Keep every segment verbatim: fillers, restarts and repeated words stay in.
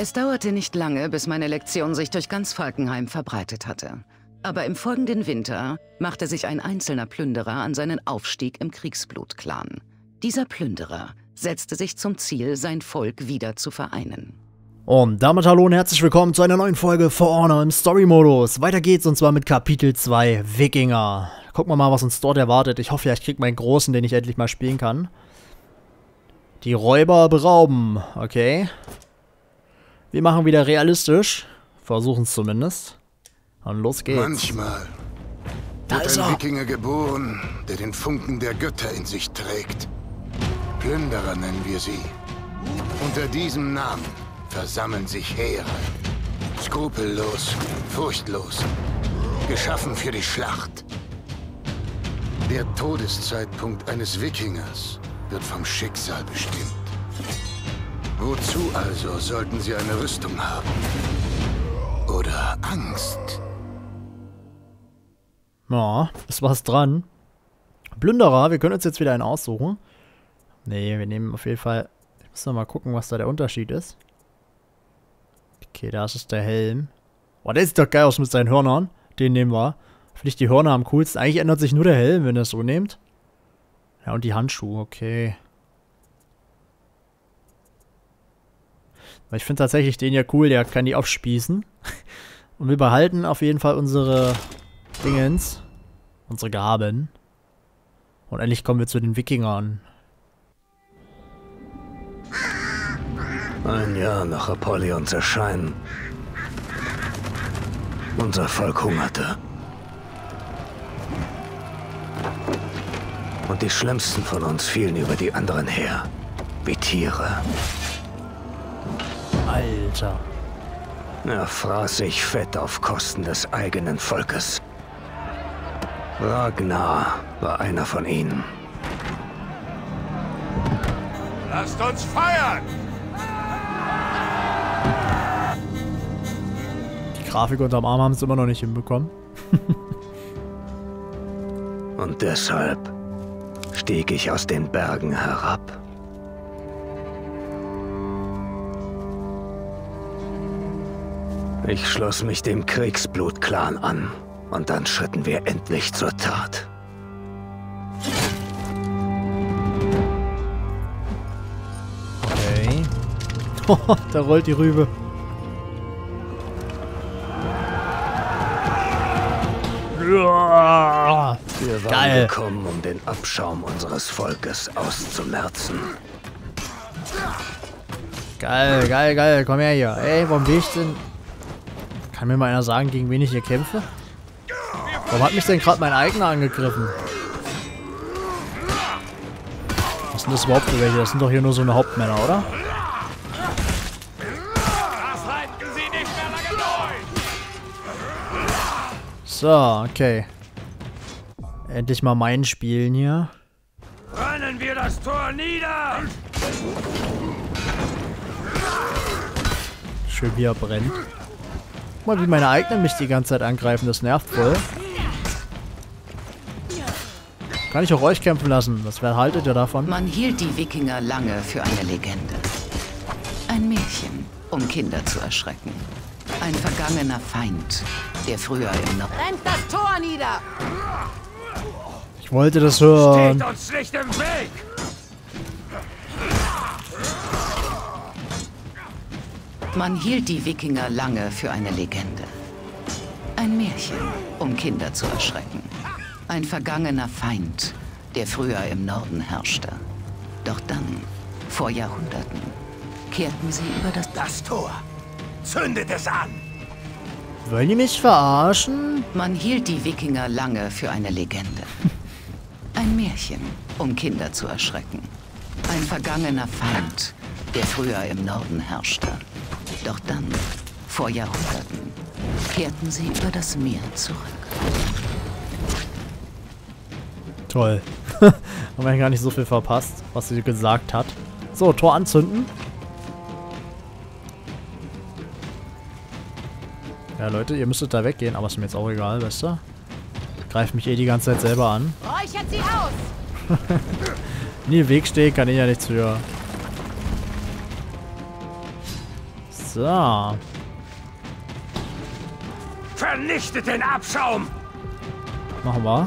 Es dauerte nicht lange, bis meine Lektion sich durch ganz Falkenheim verbreitet hatte. Aber im folgenden Winter machte sich ein einzelner Plünderer an seinen Aufstieg im Kriegsblut-Clan. Dieser Plünderer setzte sich zum Ziel, sein Volk wieder zu vereinen. Und damit hallo und herzlich willkommen zu einer neuen Folge For Honor im Story-Modus. Weiter geht's und zwar mit Kapitel zwei, Wikinger. Gucken wir mal, was uns dort erwartet. Ich hoffe ja, ich kriege meinen Großen, den ich endlich mal spielen kann. Die Räuber berauben, okay. Wir machen wieder realistisch. Versuchen es zumindest. Und los geht's. Manchmal da wird ist ein er. Wikinger geboren, der den Funken der Götter in sich trägt. Plünderer nennen wir sie. Unter diesem Namen versammeln sich Heere. Skrupellos, furchtlos. Geschaffen für die Schlacht. Der Todeszeitpunkt eines Wikingers wird vom Schicksal bestimmt. Wozu also sollten sie eine Rüstung haben? Oder Angst? Ja, ist was dran. Plünderer, wir können uns jetzt wieder einen aussuchen. Nee, wir nehmen auf jeden Fall... Ich muss noch mal gucken, was da der Unterschied ist. Okay, da ist es der Helm. Boah, der sieht doch geil aus mit seinen Hörnern. Den nehmen wir. Finde ich die Hörner am coolsten. Eigentlich ändert sich nur der Helm, wenn ihr es so nehmt. Ja, und die Handschuhe, okay. Weil ich finde tatsächlich den ja cool, der kann die aufspießen. Und wir behalten auf jeden Fall unsere Dingens. Unsere Gaben. Und endlich kommen wir zu den Wikingern. Ein Jahr nach Apollons Erscheinen. Unser Volk hungerte. Und die Schlimmsten von uns fielen über die anderen her. Wie Tiere. Alter. Er fraß sich fett auf Kosten des eigenen Volkes. Ragnar war einer von ihnen. Lasst uns feiern! Die Grafik unterm Arm haben es immer noch nicht hinbekommen. Und deshalb stieg ich aus den Bergen herab. Ich schloss mich dem Kriegsblut-Clan an und dann schritten wir endlich zur Tat. Okay. Da rollt die Rübe. Wir waren Geil. gekommen, um den Abschaum unseres Volkes auszumerzen. Geil, geil, geil. Komm her hier. Ey, warum bin ich denn... Kann mir mal einer sagen, gegen wen ich hier kämpfe? Warum hat mich denn gerade mein eigener angegriffen? Was sind das überhaupt für welche? Das sind doch hier nur so eine Hauptmänner, oder? So, okay. Endlich mal mein Spielen hier. Brennen wir das Tor nieder! Schön wie er brennt. Guck mal, wie meine eigenen mich die ganze Zeit angreifen. Das nervt voll. Kann ich auch euch kämpfen lassen? Was wer haltet ihr davon? Man hielt die Wikinger lange für eine Legende. Ein Märchen, um Kinder zu erschrecken. Ein vergangener Feind, der früher im Norden... Brennt das Tor nieder! Ich wollte das hören. Steht uns nicht im Weg! Man hielt die Wikinger lange für eine Legende. Ein Märchen, um Kinder zu erschrecken. Ein vergangener Feind, der früher im Norden herrschte. Doch dann, vor Jahrhunderten, kehrten sie über das... Das Tor! Zündet es an! Wollen die mich verarschen? Man hielt die Wikinger lange für eine Legende. Ein Märchen, um Kinder zu erschrecken. Ein vergangener Feind, der früher im Norden herrschte. Doch dann, vor Jahrhunderten, kehrten sie über das Meer zurück. Toll. Haben wir gar nicht so viel verpasst, was sie gesagt hat. So, Tor anzünden. Ja, Leute, ihr müsstet da weggehen, aber ist mir jetzt auch egal, weißt du? Greift mich eh die ganze Zeit selber an. Räuchert sie aus! Nie im Weg stehe, kann ich ja nichts für. So. Vernichtet den Abschaum! Machen wir.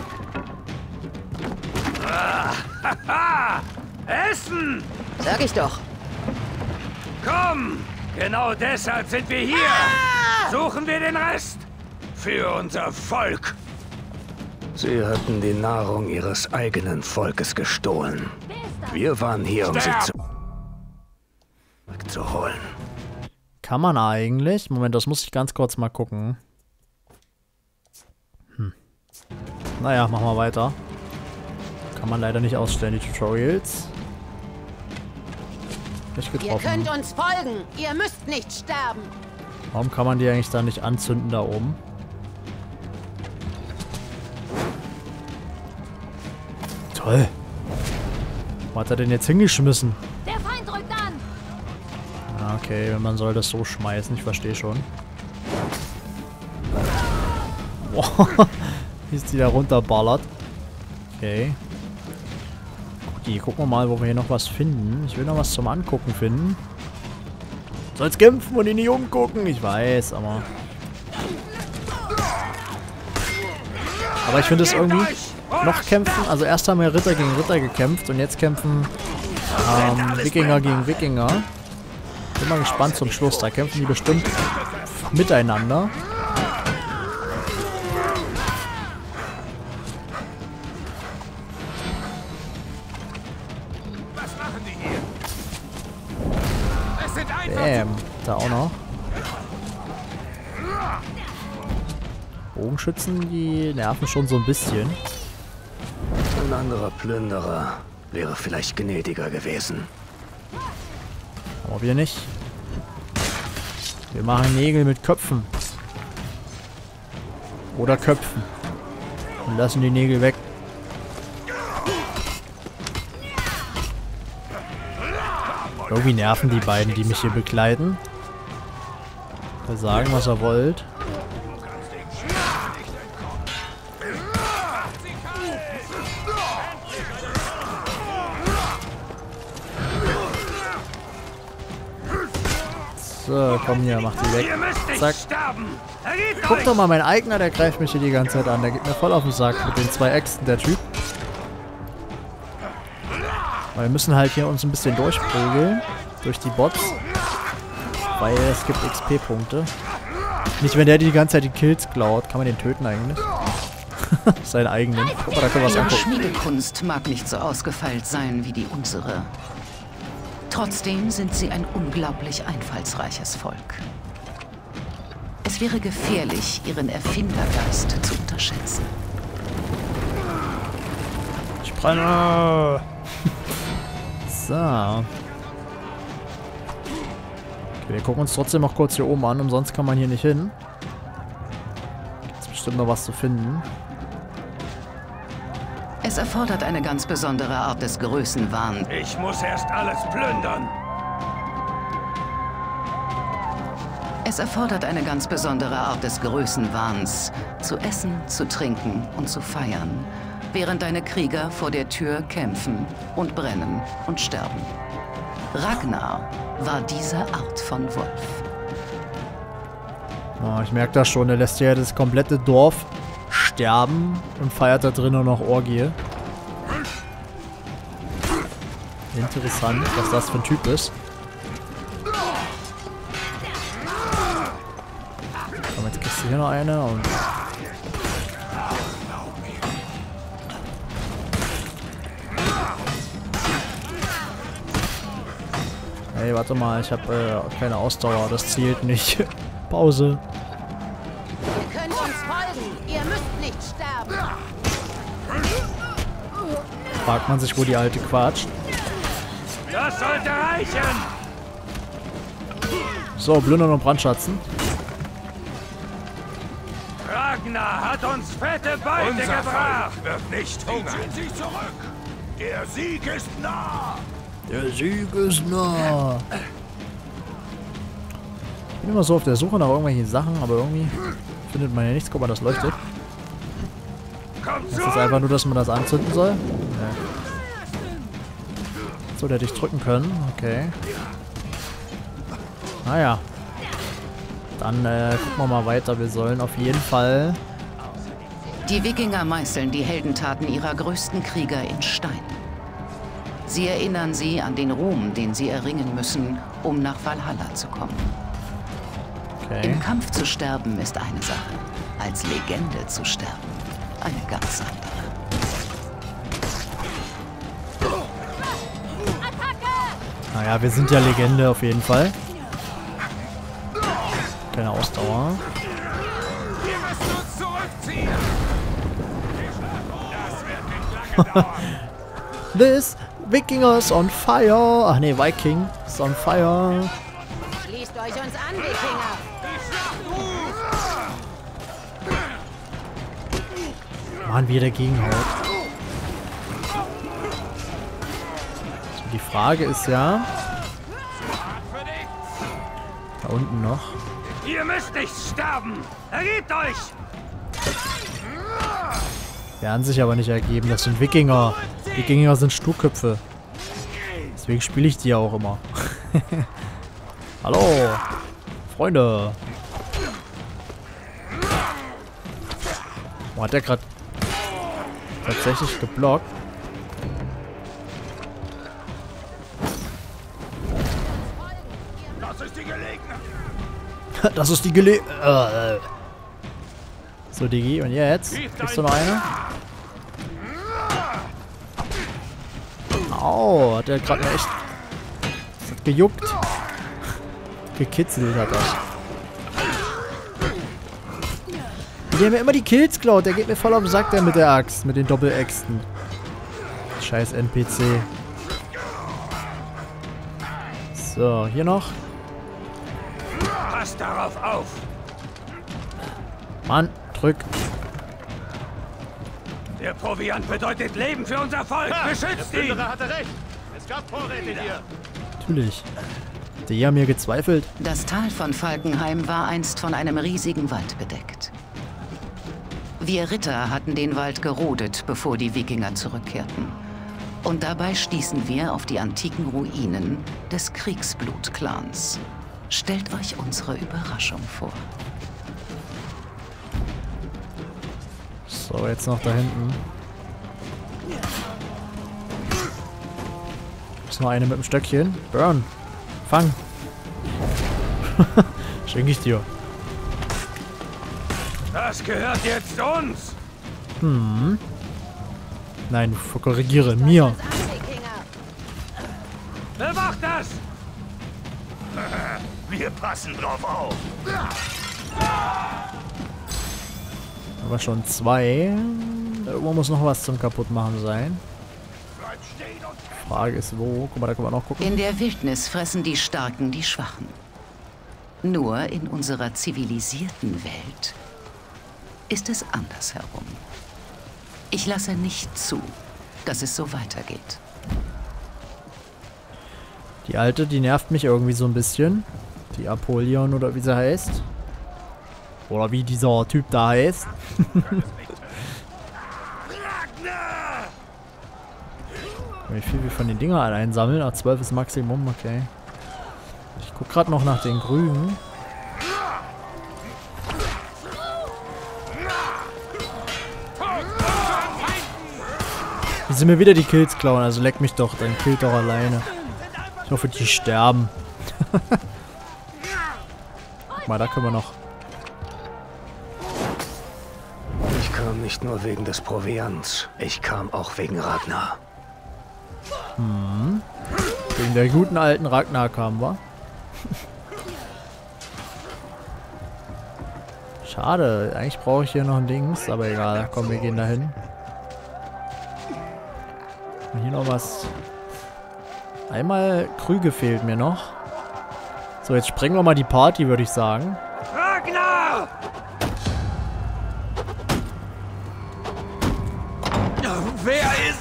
Haha! Essen! Sag ich doch. Komm! Genau deshalb sind wir hier! Suchen wir den Rest! Für unser Volk! Sie hatten die Nahrung ihres eigenen Volkes gestohlen. Wir waren hier, um sie zurückzuholen. Kann man eigentlich? Moment, das muss ich ganz kurz mal gucken. Hm. Naja, machen wir weiter. Kann man leider nicht ausstellen, die Tutorials. Nicht Ihr getroffen. könnt uns folgen. Ihr müsst nicht sterben. Warum kann man die eigentlich da nicht anzünden da oben? Toll. Wo hat er denn jetzt hingeschmissen? Der Feind rückt an. Ah, okay, man soll das so schmeißen, ich verstehe schon. Boah, wie ist die da runterballert. Okay. Gut, gucken wir mal, wo wir hier noch was finden. Ich will noch was zum Angucken finden. Soll's kämpfen und ihn nicht umgucken, ich weiß, aber... Aber ich finde es irgendwie... Noch kämpfen, also erst haben wir Ritter gegen Ritter gekämpft und jetzt kämpfen ähm, Wikinger gegen Wikinger. Bin mal gespannt zum Schluss, da kämpfen die bestimmt miteinander. Was machen die hier? Es sind einfach Bäm, da auch noch. Bogenschützen, die nerven schon so ein bisschen. Ein anderer Plünderer wäre vielleicht gnädiger gewesen. Aber wir nicht. Wir machen Nägel mit Köpfen. Oder Köpfen. Und lassen die Nägel weg. Irgendwie nerven die beiden, die mich hier begleiten. Mal sagen, was ihr wollt. So, komm hier, mach die weg. Ihr müsst nicht Zack. sterben! Ergebt Guck euch! doch mal, mein eigener, der greift mich hier die ganze Zeit an. Der geht mir voll auf den Sack mit den zwei Äxten, der Typ. Aber wir müssen halt hier uns ein bisschen durchprügeln. Durch die Bots. Weil es gibt X P-Punkte. Nicht, wenn der die ganze Zeit die Kills klaut. Kann man den töten eigentlich? Seinen eigenen. Guck mal, da können wir was Ihre angucken. Schmiedekunst mag nicht so ausgefeilt sein wie die unsere. Trotzdem sind sie ein unglaublich einfallsreiches Volk. Es wäre gefährlich, ihren Erfindergeist zu unterschätzen. Ich brenne! So. Okay, wir gucken uns trotzdem noch kurz hier oben an, umsonst kann man hier nicht hin. Gibt's bestimmt noch was zu finden. Es erfordert eine ganz besondere Art des Größenwahns. Ich muss erst alles plündern. Es erfordert eine ganz besondere Art des Größenwahns, zu essen, zu trinken und zu feiern, während deine Krieger vor der Tür kämpfen und brennen und sterben. Ragnar war diese Art von Wolf. Oh, ich merke das schon, er lässt ja das komplette Dorf sterben und feiert da drinnen noch Orgie. Interessant, was das für ein Typ ist. Komm, jetzt kriegst du hier noch eine und... Hey, warte mal, ich habe äh, keine Ausdauer, das zählt nicht. Pause. Ihr könnt uns folgen. Ihr müsst nicht sterben. Fragt man sich, wo die Alte quatscht. Das sollte reichen! So, Plündern und Brandschatzen. Ragnar hat uns fette Beute gebracht! Wird nicht hungern! Sie zurück! Der Sieg ist nah! Der Sieg ist nah. Ich bin immer so auf der Suche nach irgendwelchen Sachen, aber irgendwie findet man ja nichts. Guck mal, das leuchtet. Kommt Das ist einfach nur, dass man das anzünden soll. Ja. So, der hätte ich drücken können. Okay. Naja. Dann äh, gucken wir mal weiter. Wir sollen auf jeden Fall... Die Wikinger meißeln die Heldentaten ihrer größten Krieger in Stein. Sie erinnern sie an den Ruhm, den sie erringen müssen, um nach Valhalla zu kommen. Okay. Im Kampf zu sterben ist eine Sache. Als Legende zu sterben, eine ganz andere. Naja, wir sind ja Legende auf jeden Fall. Keine Ausdauer. Wir müssen uns zurückziehen. Das wird nicht lange dauern. This Vikingers on fire. Ach nee, Viking is on fire. Schließt euch uns an, Wikinger. Mann, wie er dagegen haut. So, die Frage ist ja... Da unten noch. Ihr müsst nicht sterben. Ergebt euch. Werden sich aber nicht ergeben. Das sind Wikinger. Wikinger sind Sturköpfe. Deswegen spiele ich die ja auch immer. Hallo. Freunde. Oh, hat der gerade tatsächlich geblockt? Das ist die Gelegenheit. Das ist die Gelegenheit. So, Digi. Und jetzt? Kriegst du noch eine? Au, hat der gerade echt... Das hat gejuckt. Gekitzelt hat das. Der mir immer die Kills klaut. Der geht mir voll auf den Sack, der mit der Axt. Mit den Doppeläxten. Scheiß N P C. So, hier noch. Passt darauf auf. Mann, drück. Der Proviant bedeutet Leben für unser Volk. Beschützt ihn. hatte recht. Es gab Vorräte hier. Natürlich. Die haben mir gezweifelt. Das Tal von Falkenheim war einst von einem riesigen Wald bedeckt. Wir Ritter hatten den Wald gerodet, bevor die Wikinger zurückkehrten. Und dabei stießen wir auf die antiken Ruinen des Kriegsblut-Clans. Stellt euch unsere Überraschung vor. So, jetzt noch da hinten. Ist noch eine mit dem Stöckchen. Burn. Fang. Schenke ich dir. Das gehört jetzt uns. Hm. Nein, korrigiere. Mir. Uns an, Wikinger. Bewacht das. Wir passen drauf auf. Aber schon zwei. Da irgendwo muss noch was zum Kaputtmachen sein. Die Frage ist wo. Guck mal, da können wir noch gucken. In der Wildnis fressen die Starken die Schwachen. Nur in unserer zivilisierten Welt ist es andersherum. Ich lasse nicht zu, dass es so weitergeht. Die alte, die nervt mich irgendwie so ein bisschen. Die Apollyon oder wie sie heißt. Oder wie dieser Typ da heißt. Wie viel wir von den Dingern einsammeln. Ah, zwölf ist Maximum, okay. Ich guck gerade noch nach den Grünen. Die sind mir wieder die Kills klauen, also leck mich doch, dann killt doch alleine. Ich hoffe, die sterben. Guck mal, da können wir noch. Ich kam nicht nur wegen des Proviants. Ich kam auch wegen Ragnar. Hm. Wegen der guten alten Ragnar kamen wir. Schade, eigentlich brauche ich hier noch ein Dings, aber egal, komm, wir gehen dahin. Und hier noch was. Einmal Krüge fehlt mir noch. So, jetzt sprengen wir mal die Party, würde ich sagen. Ragnar! Wer ist...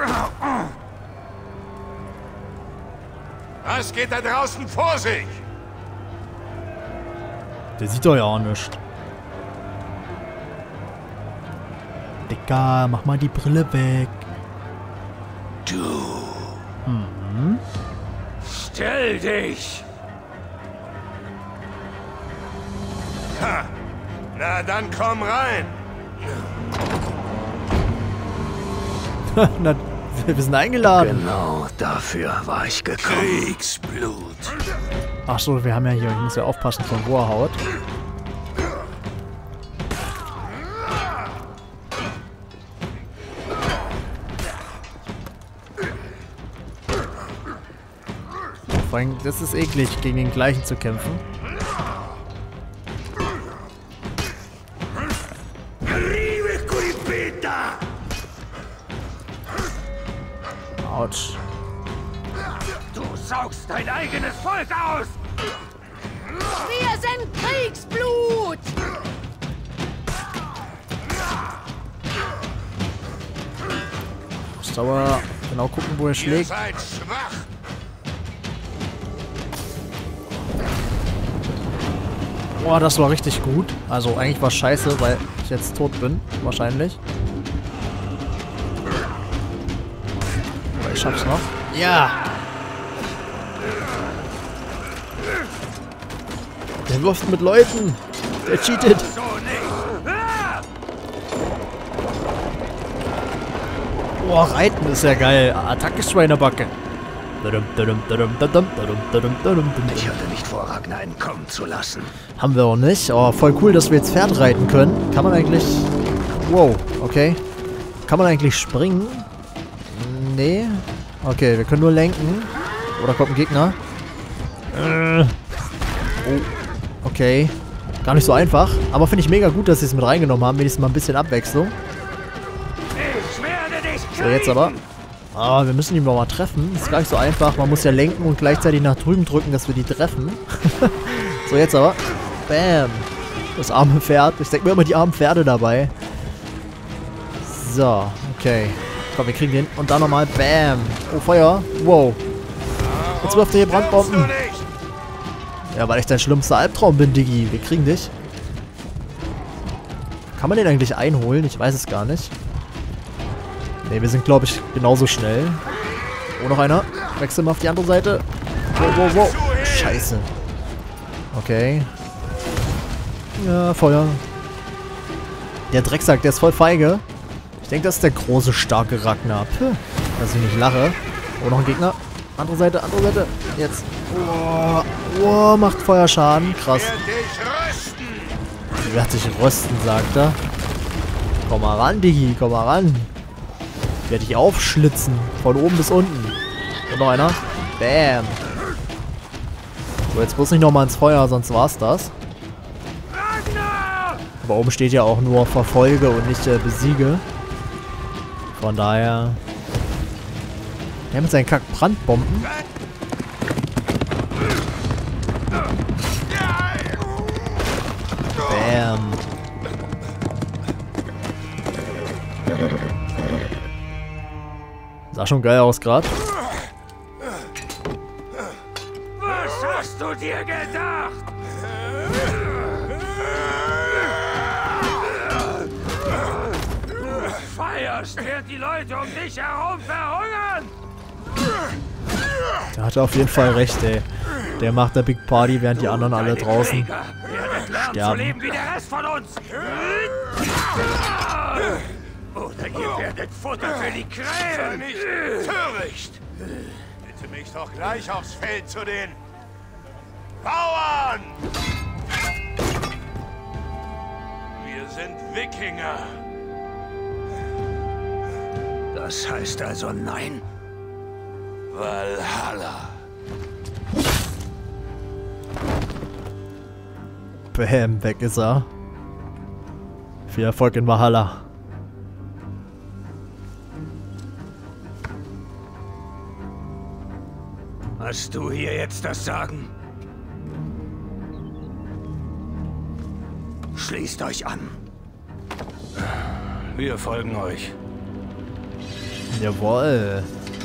Was geht da draußen vor sich? Der sieht doch ja auch nichts. Dicker, mach mal die Brille weg. Du... Mhm. Stell dich! Na, dann komm rein. Na, wir sind eingeladen. Genau dafür war ich gekommen. Kriegsblut. Ach so, wir haben ja hier, ich muss ja aufpassen, von wo er haut. Vor allem, das ist eklig, gegen den gleichen zu kämpfen. Autsch. Du saugst dein eigenes Volk aus! Wir sind Kriegsblut! Muss aber genau gucken, wo er Ihr schlägt. seid schwach. Boah, das war richtig gut. Also eigentlich war es scheiße, weil ich jetzt tot bin. Wahrscheinlich. Aber ich schaff's noch. Ja! Der wirft mit Leuten. Der cheatet. So nicht! Ah! Boah, Reiten ist ja geil. Attacke Schweinebacke. Ich hatte nicht vor, Ragnar entkommen zu lassen. Haben wir auch nicht. Oh, voll cool, dass wir jetzt Pferd reiten können. Kann man eigentlich... Wow, okay. Kann man eigentlich springen? Nee. Okay, wir können nur lenken. Oder kommt ein Gegner? Äh. Oh, okay. Gar nicht so einfach. Aber finde ich mega gut, dass sie es mit reingenommen haben. Wenigstens mal ein bisschen Abwechslung. Ich werde dich So, jetzt aber. Ah, wir müssen ihn noch mal treffen. Ist gar nicht so einfach. Man muss ja lenken und gleichzeitig nach drüben drücken, dass wir die treffen. So, jetzt aber. Bam. Das arme Pferd. Ich denke mir immer die armen Pferde dabei. So, okay. Komm, wir kriegen den. Und dann nochmal. Bam. Oh, Feuer. Wow. Jetzt wirft er hier Brandbomben. Ja, weil ich dein schlimmster Albtraum bin, Diggi. Wir kriegen dich. Kann man den eigentlich einholen? Ich weiß es gar nicht. Ne, wir sind, glaube ich, genauso schnell. Oh, noch einer. Wechseln wir auf die andere Seite. Wow, wow, wow. Scheiße. Okay. Ja, Feuer. Der Drecksack, der ist voll feige. Ich denke, das ist der große, starke Ragnar. Puh, dass ich nicht lache. Oh, noch ein Gegner. Andere Seite, andere Seite. Jetzt. Oh, oh, macht Feuerschaden. Krass. Die wird sich rösten, sagt er. Komm mal ran, Diggi. Komm mal ran. Ich werde dich aufschlitzen. Von oben bis unten. Und noch einer. Bam. So, jetzt bloß nicht nochmal ins Feuer, sonst war's das. Aber oben steht ja auch nur verfolge und nicht äh, besiege. Von daher... Der mit seinen Kack-Brandbomben. Bam. Sah schon geil aus gerade. Was hast du dir gedacht? Du feierst, während die Leute um dich herum verhungern! Der hatte auf jeden Fall recht, ey. Der macht der Big Party, während die anderen alle draußen sterben. Zu leben wie der Rest von uns. Oder ihr werdet Futter für die Krähen. Nicht töricht. Bitte mich doch gleich aufs Feld zu den Bauern. Wir sind Wikinger. Das heißt also nein? Valhalla. Bam, weg ist er. Viel Erfolg in Valhalla. Hast du hier jetzt das Sagen? Schließt euch an. Wir folgen euch. Jawohl.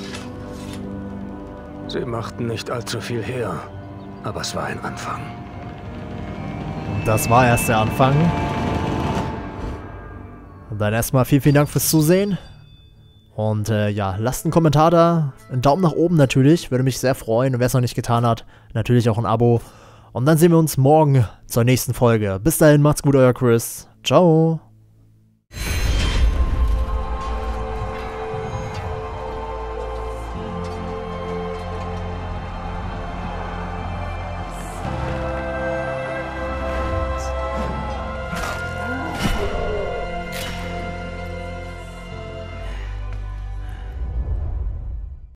Sie machten nicht allzu viel her, aber es war ein Anfang. Und das war erst der Anfang. Und dann erstmal vielen, vielen Dank fürs Zusehen. Und äh, ja, lasst einen Kommentar da. Einen Daumen nach oben natürlich. Würde mich sehr freuen. Und wer es noch nicht getan hat, natürlich auch ein Abo. Und dann sehen wir uns morgen zur nächsten Folge. Bis dahin, macht's gut, euer Chris. Ciao.